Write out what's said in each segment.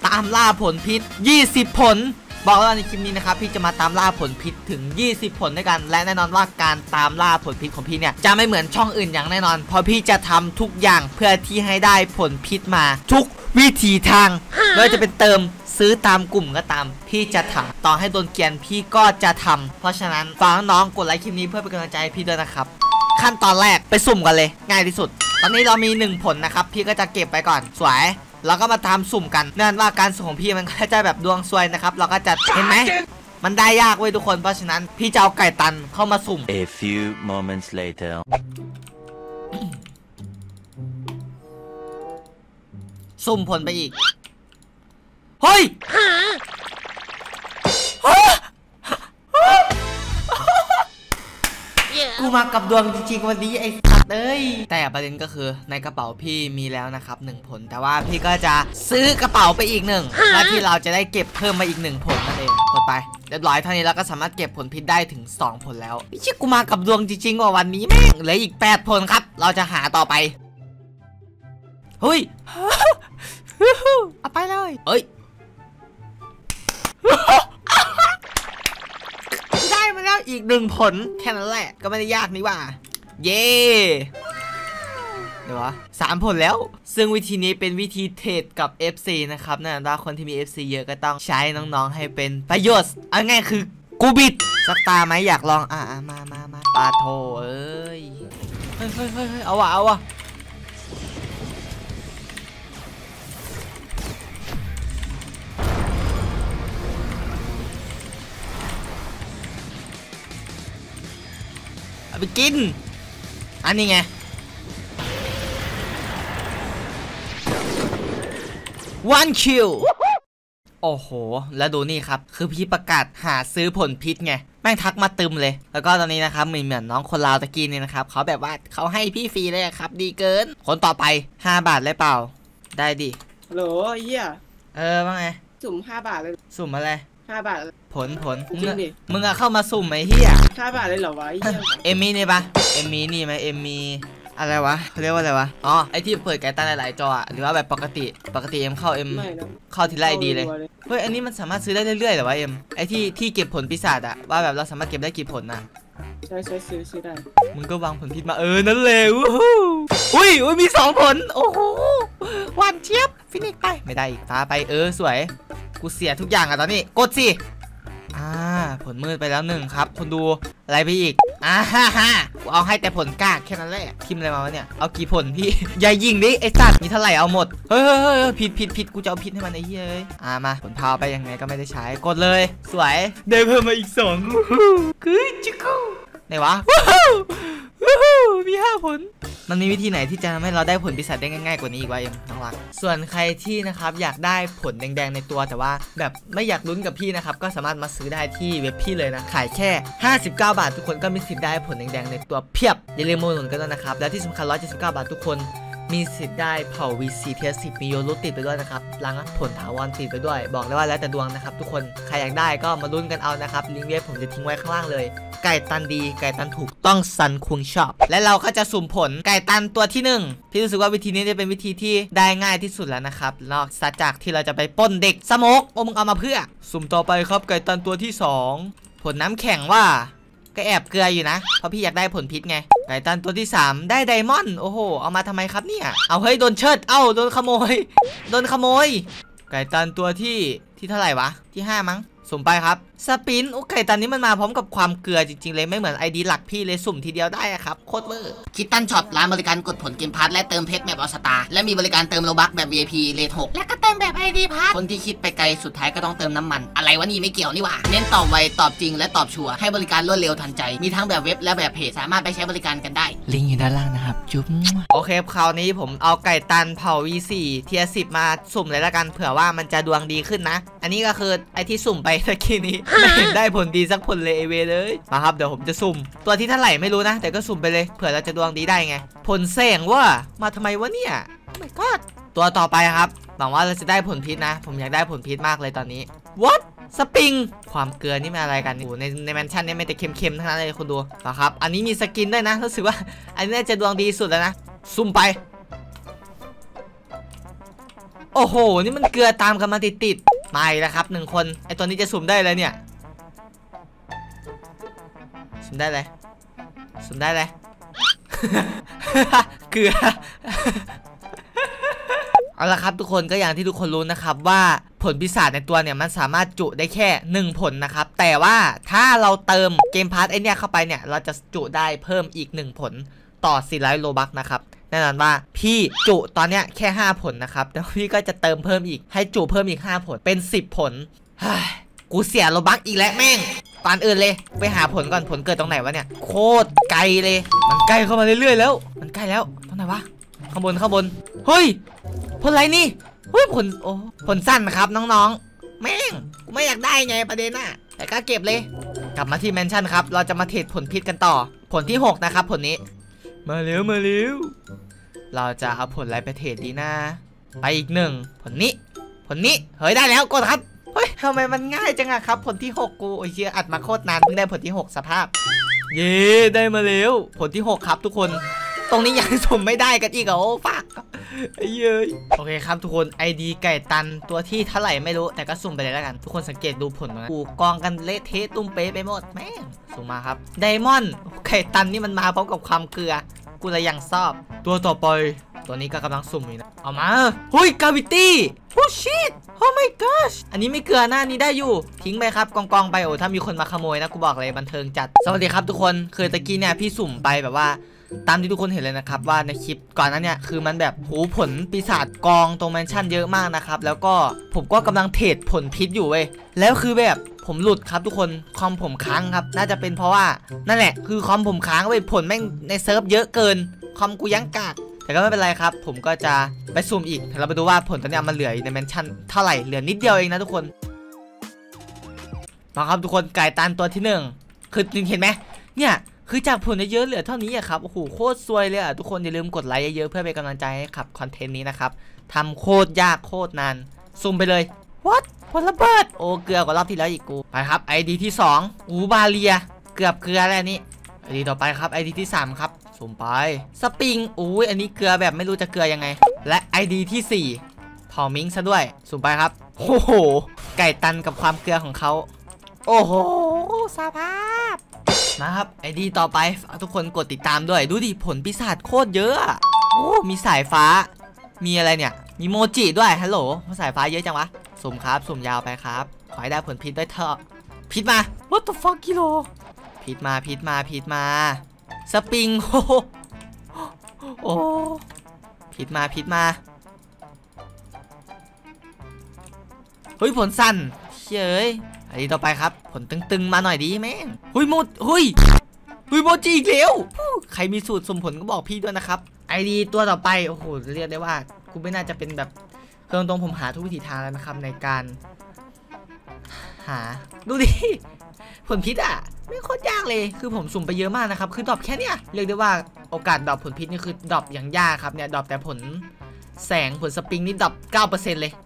ามล่าผลพิษ20ผลบอกว่าในคลิปนี้นะครับพี่จะมาตามล่าผลพิษถึง20ผลด้วยกันและแน่นอนว่าการตามล่าผลพิษของพี่เนี่ยจะไม่เหมือนช่องอื่นอย่างแน่นอนเพราะพี่จะทำทุกอย่างเพื่อที่ให้ได้ผลพิษมาทุกวิธีทางไม่ว่าจะเป็นเติมซื้อตามกลุ่มก็ตามพี่จะทำต่อให้โดนเกลียนพี่ก็จะทำเพราะฉะนั้นฝากน้องกดไลค์คลิปนี้เพื่อเป็นกำลังใจให้พี่ด้วยนะครับขั้นตอนแรกไปสุ่มกันเลยง่ายที่สุดตอนนี้เรามี1ผลนะครับพี่ก็จะเก็บไปก่อนสวยแล้วก็มาทำสุ่มกันนั่นว่าการสุ่มของพี่มันก็จะแบบดวงซวยนะครับเราก็จะเห็นไหมมันได้ยากเว้ยทุกคนเพราะฉะนั้นพี่จะเอาไก่ตันเข้ามาสุ่ม A few moments later สุ่มผลไปอีกเฮ้ยกูมากับดวงจริงๆวันนี้ไอ้สัตว์เอ้ยแต่ประเด็นก็คือในกระเป๋าพี่มีแล้วนะครับ1ผลแต่ว่าพี่ก็จะซื้อกระเป๋าไปอีก1เพื่อที่เราจะได้เก็บเพิ่มมาอีก1ผลนั่นเองกดไปเรียบร้อยเท่านี้เราก็สามารถเก็บผลพิษได้ถึง2ผลแล้วไม่ใช่กูมากับดวงจริงๆว่าวันนี้แม่งเหลืออีก8ผลครับเราจะหาต่อไปเฮ้ยเอาไปเลยเอ้ยได้มาแล้วอีก1ผลแค่นั้นแหละก็ไม่ได้ยากนี่ว่าเย่เดี๋ยววะ3ผลแล้วซึ่งวิธีนี้เป็นวิธีเทรดกับ FC นะครับนั่นว่าคนที่มี FC เยอะก็ต้องใช้น้องๆให้เป็นประโยชน์เอาง่ายคือกูบิดสักตาไหมอยากลองมาปาโถเอ้ยเฮ้ยเอาวะไปกินอันนี้ไง1 คิวโอ้โหแล้วดูนี่ครับคือพี่ประกาศหาซื้อผลพิษไงแม่งทักมาตึมเลยแล้วก็ตอนนี้นะครับเหมือนน้องคนลาวตะกี้นี่นะครับเขาแบบว่าเขาให้พี่ฟรีเลยครับดีเกินคนต่อไป5 บาทเลยเปล่าได้ดิฮัลโหลเฮียว่าไงสุ่ม5 บาทเลยสุ่มอะไร 5 บาทผลมึงอะเข้ามาสุ่มไหมเฮีย 5 บาทเลยเหรอวะเฮียเอมมี่นี่ปะเอมมี่นี่ไหมเอมมี่อะไรวะเขาเรียกว่าอะไรวะอ๋อไอที่เปิดไก่ตันหลายๆจอหรือว่าแบบปกติเอ็มเข้าทีละไอดีเลยเฮ้ยอันนี้มันสามารถซื้อได้เรื่อยๆหรอวะเอ็มไอที่เก็บผลปีศาจอะว่าแบบเราสามารถเก็บได้กี่ผลน่ะใช่ซื้อได้มึงก็วางผลพิษมานั่นเลยอุ้ยมี2ผลโอ้โหหวานเจี๊ยบฟินิกไปไม่ได้อีกตาไปสวยกูเสียทุกอย่างอะตอนนี้กดสิผลมืดไปแล้ว1ครับคนดูอะไรไปอีกกูเอาให้แต่ผลกากแค่นั้นแหละทิมอะไรมาวะเนี่ยเอากี่ผลพี่อย่ายิงดิไอ้สัตว์มีเท่าไหร่เอาหมดเฮ้ยผิดกูจะเอาพิษให้มันไอ้เฮ้ยมาผลพาวไปยังไงก็ไม่ได้ใช้กดเลยสวยได้เพิ่มมาอีก2คือจิกูไหนวะมี5ผลมันมีวิธีไหนที่จะทำให้เราได้ผลปีศาจได้ง่ายๆกว่านี้อีกวะน้องรักส่วนใครที่นะครับอยากได้ผลแดงๆในตัวแต่ว่าแบบไม่อยากลุ้นกับพี่นะครับก็สามารถมาซื้อได้ที่เว็บพี่เลยนะขายแค่59 บาททุกคนก็มีสิทธิ์ได้ผลแดงๆในตัวเพียบอย่าลืมมาหนุนกันด้วยนะครับและที่สำคัญ179 บาททุกคนมีสิทธิ์ได้เผ่า VC เทียร์10มีโยรุติดไปด้วยนะครับล้างผลถาวรติดไปด้วยบอกเลยว่าแล้วแต่ดวงนะครับทุกคนใครอยากได้ก็มาลุ้นกันเอานะครับลิงก์เว็บผมจะทิ้งไว้ข้างล่างเลยไก่ตันดีไก่ตันถูกต้องซันคุงชอบและเราก็จะสุ่มผลไก่ตันตัวที่1พี่รู้สึกว่าวิธีนี้จะเป็นวิธีที่ได้ง่ายที่สุดแล้วนะครับนอกจากที่เราจะไปปล้นเด็กสโมกมึงเอามาเพื่อสุ่มต่อไปครับไก่ตันตัวที่2ผลน้ำแข็งว่าก็แอบเกลืออยู่นะเพราะพี่อยากได้ผลพิษไงไก่ตันตัวที่3ได้ไดมอนด์โอ้โหเอามาทำไมครับเนี่ยเอาเฮ้ยโดนเชิดโดนขโมยไก่ตันตัวที่เท่าไหร่วะที่5มั้งสุ่มไปครับสปินไก่ตันนี้มันมาพร้อมกับความเกลือจริงๆเลยไม่เหมือนไอดีหลักพี่เลยสุ่มทีเดียวได้ครับโคตรเวอร์คิดตันช็อปร้านบริการกดผลเกมพาร์ทและเติมเพชรแบบออสตาและมีบริการเติมโลบัคแบบ VIP เลท6และก็เติมแบบไอดีพาร์ทคนที่คิดไปไกลสุดท้ายก็ต้องเติมน้ำมันอะไรวะนี่ไม่เกี่ยวนี่หว่าเน้นตอบไวตอบจริงและตอบชัวร์ให้บริการรวดเร็วทันใจมีทั้งแบบเว็บและแบบเพจสามารถไปใช้บริการกันได้ลิงก์อยู่ด้านล่างนะครับจุ๊บโอเคคราวนี้ผมเอาไก่ตันเผ่า V4 เทียร์10มาสุ่มเลยละกันเผื่อว่ามันจะดวงดีขึ้นนะอันนี้ก็คือไอที่สุ่มไปตะกี้นี้ไม่เห็นได้ผลดีสักผลเลยเลยมาครับเดี๋ยวผมจะสุ่มตัวที่เท่าไหร่ไม่รู้นะแต่ก็สุ่มไปเลยเผื่อเราจะดวงดีได้ไงผลแสงว่ามาทำไมวะเนี่ยไม่ก็ตัวต่อไปครับหวังว่าเราจะได้ผลพิษนะผมอยากได้ผลพิษมากเลยตอนนี้ What สปริงความเกลือนี่มันอะไรกันในแมนชั่นนี่ไม่แต่เค็มๆทั้งนั้นเลยคุณดูนะครับอันนี้มีสกินด้วยนะรู้สึกว่าอันนี้น่าจะดวงดีสุดแล้วนะสุ่มไปโอ้โหนี่มันเกลือตามกันมาติดมาอีกแล้วครับ1คนไอตัวนี้จะสุ่มได้เลยเนี่ยสุ่มได้เลยสุ่มได้เลย เกลือ เอาละครับทุกคนก็อย่างที่ทุกคนรู้นะครับว่าผลปีศาจในตัวเนี่ยมันสามารถจุได้แค่1ผลนะครับแต่ว่าถ้าเราเติมเกมพาร์ทไอเนี่ยเข้าไปเนี่ยเราจะจุได้เพิ่มอีก1ผลต่อ400โลบัคนะครับแน่นอนว่าพี่จุตอนเนี้ยแค่5ผลนะครับแต่พี่ก็จะเติมเพิ่มอีกให้จุเพิ่มอีก5ผลเป็น10ผลกูเสียโลบัคอีกแล้วแม่งก่อนอื่นเลยไปหาผลก่อนผลเกิดตรงไหนวะเนี่ยโคตรไกลเลยมันใกล้เข้ามาเรื่อยๆแล้วมันใกล้แล้วตรงไหนวะข้างบนเฮ้ยผลอะไรนี่เฮ้ยผลสั้นครับน้องๆแม่งกูไม่อยากได้ไงประเด็นน่ะแต่ก็เก็บเลยกลับมาที่แมนชั่นครับเราจะมาเทรดผลพิษกันต่อผลที่6นะครับผลนี้มาเร็วเราจะเอาผลอะไรไปเทรดดีนะไปอีก1ผลนี้เฮ้ยได้แล้วกดครับเฮ้ยทำไมมันง่ายจังอะครับผลที่6กูโอ้ยเชี่ยอัดมาโคตรนานเพิ่งได้ผลที่6สภาพเย้ได้มาแล้วผลที่6ครับทุกคนตรงนี้ยังสุ่มไม่ได้กันอีกเหรอโอ้ฟักไอ้เย้ยโอเคครับทุกคน ID ไก่ตันตัวที่เท่าไหร่ไม่รู้แต่ก็สุ่มไปเลยแล้วกันทุกคนสังเกตดูผลนะกูกองกันเละเทะตุ้มเป๊ะไปหมดแม่งสุ่มมาครับไดมอนด์ไก่ตันนี่มันมาพร้อมกับความเกลือกูเลยยังชอบตัวต่อไปตัวนี้ก็กำลังสุ่มอยู่นะเอามาเฮ้ยกาวิตี้โอ้ชิตโอ้ my gosh อันนี้ไม่เกลือหน้านี้ได้อยู่ทิ้งไปครับกองไปโอ้ถ้ามีคนมาขโมยนะกูบอกเลยบันเทิงจัดสวัสดีครับทุกคนคือตะกี้เนี่ยพี่สุ่มไปแบบว่าตามที่ทุกคนเห็นเลยนะครับว่าในคลิปก่อนนั้นเนี่ยคือมันแบบหูผลปีศาจกองตรงแมนชั่นเยอะมากนะครับแล้วก็ผมก็กำลังเทรดผลพิษอยู่เว้ยแล้วคือแบบผมหลุดครับทุกคนคอมผมค้างครับน่าจะเป็นเพราะว่านั่นแหละคือคอมผมค้างเว้ยผลแม่งในเซิร์ฟเยอะเกินคอมกูยังกากแต่ก็ไม่เป็นไรครับผมก็จะไปซูมอีกเราไปดูว่าผลตอนนี้มันเหลือในแมนชั่นเท่าไหร่เหลือนิดเดียวเองนะทุกคนมาครับทุกคนไก่ตันตัวที่1คือเห็นไหมเนี่ยคือจากผลเยอะเหลือเท่านี้อะครับโอ้โหโคตรซวยเลยอะทุกคนอย่าลืมกดไลค์เยอะๆเพื่อเป็นกำลังใจให้ขับคอนเทนต์นี้นะครับทำโคตรยากโคตรนานซูมไปเลย what ผลระเบิดโอ้เกลือกว่ารอบที่แล้วอีกกูไปครับ ID ที่2บาเลียเกือบเกลือแล้วนี่ ID ต่อไปครับ ID ที่3ครับซูมไปสปริงอุ้ยอันนี้เกลือแบบไม่รู้จะเกลือยังไงและ ID ที่4ทอมิงซะด้วยซูมไปครับโอ้โหไก่ตันกับความเกลือของเขาโอ้โหสภาพนะครับไอดีต่อไปทุกคนกดติดตามด้วยดูดิผลปีศาจโคตรเยอะโอ้มีสายฟ้ามีอะไรเนี่ยมีโมจิด้วยฮัลโหลสายฟ้าเยอะจังวะสุ่มครับสุ่มยาวไปครับขอให้ได้ผลพิษด้วยเถอะพิษมา what the fuck กิโลพิษมาสปริงโอ้พิษมาเฮ้ยผลสั้นเฉยอันนี้ต่อไปครับผลตึงๆมาหน่อยดีแม่งเฮ้ยโมจิอีกแล้วใครมีสูตรสมผลก็บอกพี่ด้วยนะครับไอดีตัวต่อไปโอ้โหเรียกได้ว่ากูไม่น่าจะเป็นแบบเครื่องตรงผมหาทุกวิถีทางแล้วนะครับในการหาดูดิผลพิษอ่ะไม่โคตรยากเลยคือผมสุ่มไปเยอะมากนะครับคือดรอปแค่เนี้ยเรียกได้ว่าโอกาสดรอปผลพิษนี่คือดรอปอย่างยากครับเนี่ยดรอปแต่ผลแสงผลสปริงนี่ดรอป 9% เลย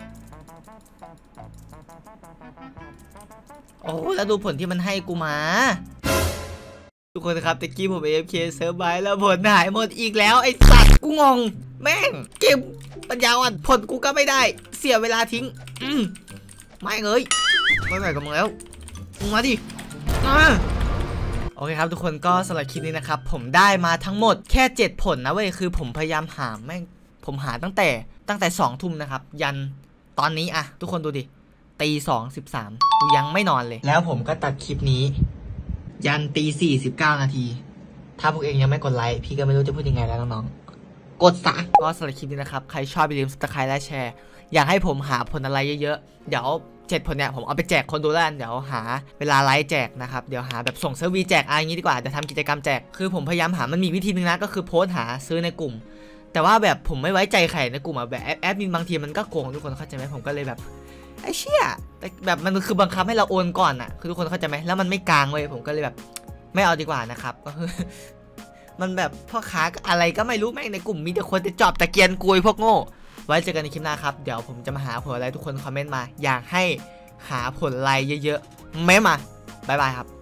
โอ้แล้วดูผลที่มันให้กูมาทุกคนครับตะกี้ผม AFK เซิร์ฟไว้แล้วผลหายหมดอีกแล้วไอ้สัตว์กูงงแม่งเกมปัญญาอ่อนผลกูก็ไม่ได้เสียเวลาทิ้งไม่เลยไม่ไหวกับมึงแล้วมึงมาดิโอเคครับทุกคนก็สำหรับคลิปนี้นะครับผมได้มาทั้งหมดแค่7ผลนะเว้ยคือผมพยายามหาแม่งผมหาตั้งแต่2 ทุ่มนะครับยันตอนนี้อะทุกคนดูดิตี 2:13กูยังไม่นอนเลยแล้วผมก็ตัดคลิปนี้ยันตี 4:19 นาทีถ้าพวกเองยังไม่กดไลค์พี่ก็ไม่รู้จะพูดยังไงแล้วน้องๆกดซะก็สำหรับคลิปนี้นะครับใครชอบอย่าลืม Subscribe และแชร์อยากให้ผมหาผลอะไรเยอะๆเดี๋ยว7ผลเนี่ยผมเอาไปแจกคนดูแล้วเดี๋ยวหาเวลาไลฟ์แจกนะครับเดี๋ยวหาแบบส่งเซอร์วีแจกอะไรอย่างนี้ดีกว่าจะทำกิจกรรมแจกคือผมพยายามหามันมีวิธีนึงนะก็คือโพสต์หาซื้อในกลุ่มแต่ว่าแบบผมไม่ไว้ใจใครในกลุ่มแบบแอดมินบางทีมันก็โกงทุกคนเข้าใจไหมผมก็เลยแบบไอ้เชี่ยแต่แบบมันคือบังคับให้เราโอนก่อนอ่ะคือทุกคนเข้าใจไหมแล้วมันไม่กลางเลยผมก็เลยแบบไม่เอาดีกว่านะครับก็คือมันแบบพ่อค้าอะไรก็ไม่รู้แม่งในกลุ่มมีแต่คนจะจอบตะเกียนกุยพวกโง่ไว้เจอกันในคลิปหน้าครับเดี๋ยวผมจะมาหาผลอะไรทุกคนคอมเมนต์มาอยากให้หาผลอะไรเยอะๆเม้นมาบ๊ายบายครับ